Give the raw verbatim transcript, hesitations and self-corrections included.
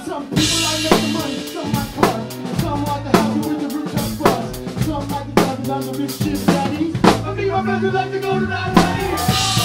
Some people like making money, some like cars. Some like the house with the rooftop bus. Some like the driving down the big shit daddies. I think my friends would like to go to that way.